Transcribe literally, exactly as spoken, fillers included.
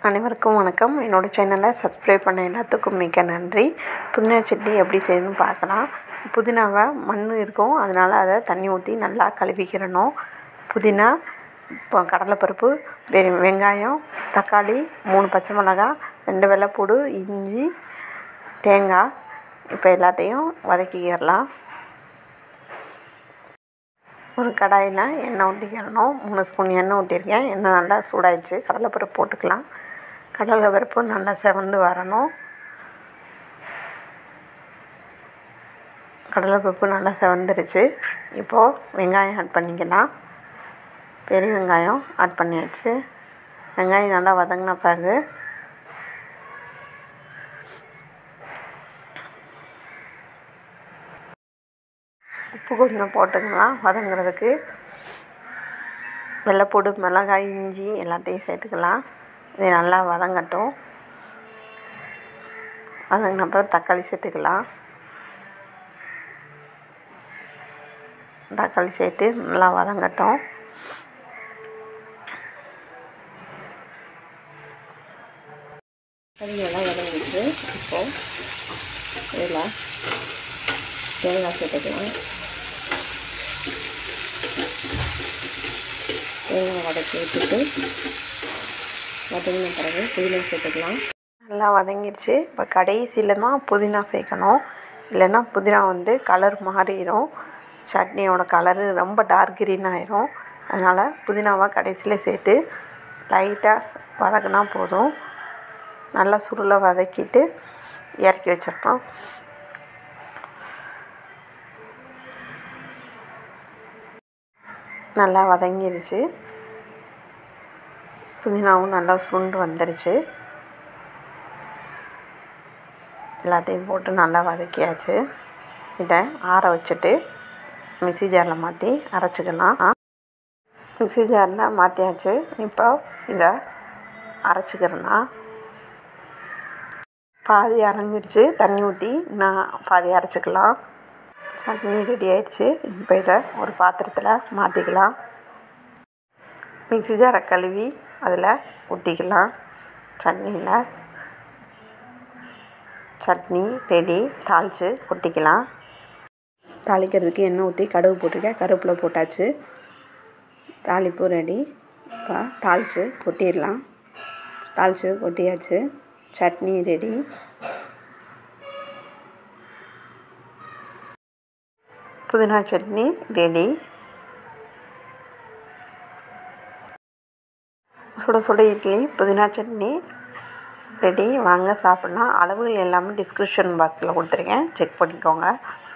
அனைவருக்கும் வணக்கம். என்னோடய சேனலை சப்ஸ்கிரைப் பண்ண எல்லாத்துக்கும் மிக்க நன்றி. புதினா சட்னி எப்படி செய்யணும்னு பார்க்கலாம். புதினாவை மண் இருக்கும், அதனால் அதை தண்ணி ஊற்றி நல்லா கழுவிக்கிறணும். புதினா, இப்போ கடலைப்பருப்பு, வெ வெங்காயம், தக்காளி, மூணு பச்சை மிளகாய், ரெண்டு வெள்ளைப்பூடு, இஞ்சி, தேங்காய், இப்போ எல்லாத்தையும் வதக்கிக்கிறலாம். ஒரு கடாயில் எண்ணெய் ஊற்றிக்கிறணும். மூணு ஸ்பூன் எண்ணெய் ஊற்றிருக்கேன். எண்ணெய் நல்லா சூடாயிடுச்சு. கடலைப்பருப்பு போட்டுக்கலாம். கடலைப்பருப்பு நல்லா செவந்து வரணும். கடலைப்பருப்பு நல்லா செவந்துருச்சு. இப்போது வெங்காயம் ஆட் பண்ணிக்கலாம். பெரிய வெங்காயம் ஆட் பண்ணியாச்சு. வெங்காயம் நல்லா வதங்கின பிறகு உப்பு கொஞ்சம் போட்டுக்கலாம் வதங்குறதுக்கு. வெள்ளைப்பூடு, மிளகாய், இஞ்சி எல்லாத்தையும் சேர்த்துக்கலாம். இது நல்லா வதங்கட்டும். வதங்கின அப்புறம் தக்காளி சேர்த்துக்கலாம். தக்காளி சேர்த்து நல்லா வதங்கட்டும். நல்லா வதங்கிட்டு இப்போது இதில் தேங்காய் சேர்த்துக்கலாம். தேங்காய் வதக்கி விட்டுட்டு வதங்கின பிறகு புதினா சேர்த்துக்கலாம். நல்லா வதங்கிடுச்சு. இப்போ கடைசியில் தான் புதினா சேர்க்கணும், இல்லைன்னா புதினா வந்து கலர் மாறிடும். சட்னியோட கலரு ரொம்ப டார்க் க்ரீன் ஆயிரும். அதனால் புதினாவை கடைசியில் சேர்த்து லைட்டாக வதக்கினா போதும். நல்லா சுருளை வதக்கிட்டு இறக்கி வச்சிடணும். நல்லா வதங்கிருச்சு. புதினாவும் நல்லா சுருண்டு வந்துருச்சு. எல்லாத்தையும் போட்டு நல்லா வதக்கியாச்சு. இதை ஆற வச்சுட்டு மிக்ஸி ஜாரில் மாற்றி அரைச்சிக்கலாம். மிக்ஸி ஜாரில் மாற்றியாச்சு. இப்போ இதை அரைச்சிக்கிறேன்னா பாதி அரைஞ்சிருச்சு. தண்ணி ஊற்றி நான் பாதி அரைச்சிக்கலாம். சட்னி ரெடி ஆயிடுச்சு. இப்போ இதை ஒரு பாத்திரத்தில் மாற்றிக்கலாம். மிக்ஸி ஜாரை கழுவி அதில் ஊற்றிக்கலாம். சட்னியில் சட்னி ரெடி. தாளித்து கொட்டிக்கலாம். தாளிக்கிறதுக்கு எண்ணெய் ஊற்றி கடுகு போட்டுருக்கேன். கருவேப்பிலை போட்டாச்சு. தாளிப்பு ரெடி. இப்போ தாளித்து கொட்டிடலாம். தாளித்து கொட்டியாச்சு. சட்னி ரெடி. புதினா சட்னி ரெடி. சுட சுட இட்லி, புதினா சட்னி ரெடி. வாங்க சாப்பிட்லாம். அளவுகள் எல்லாமே டிஸ்கிரிப்ஷன் பாக்ஸில் கொடுத்துருக்கேன், செக் பண்ணிக்கோங்க.